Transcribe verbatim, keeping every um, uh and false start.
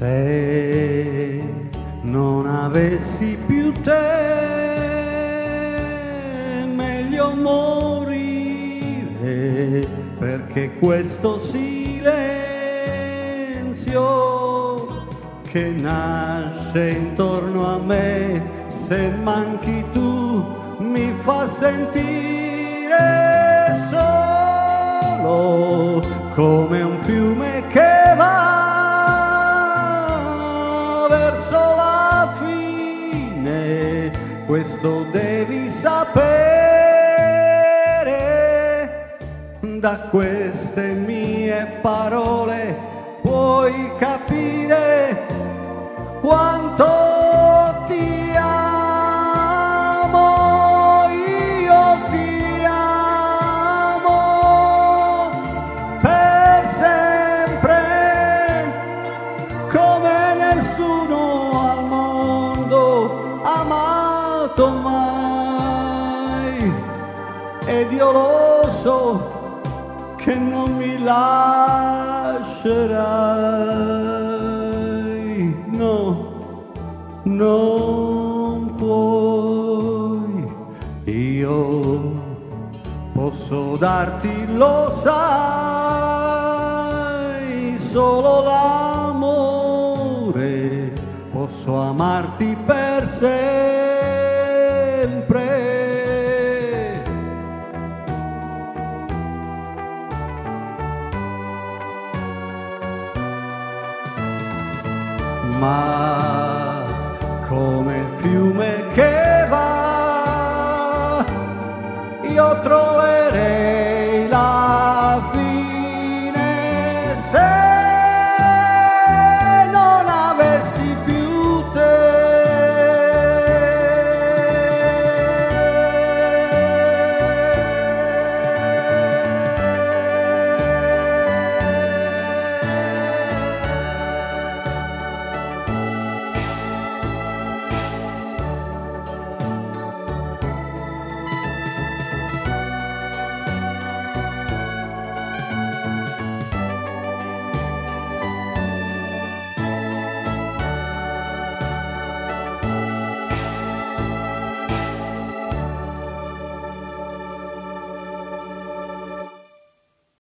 Se non avessi più te, meglio morire, perché questo silenzio che nasce intorno a me, se manchi tu, mi fa sentire solo come un fiume che va verso la fine. Questo devi sapere, da queste mie parole puoi capire quanto ti amo, io ti amo per sempre, come nessuno al mondo ha amato mai, ed io lo so che non mi lascerai, no, non puoi. Io posso darti, lo sai, solo l'amore, posso amarti per sempre. Ma come il fiume che va, io trovo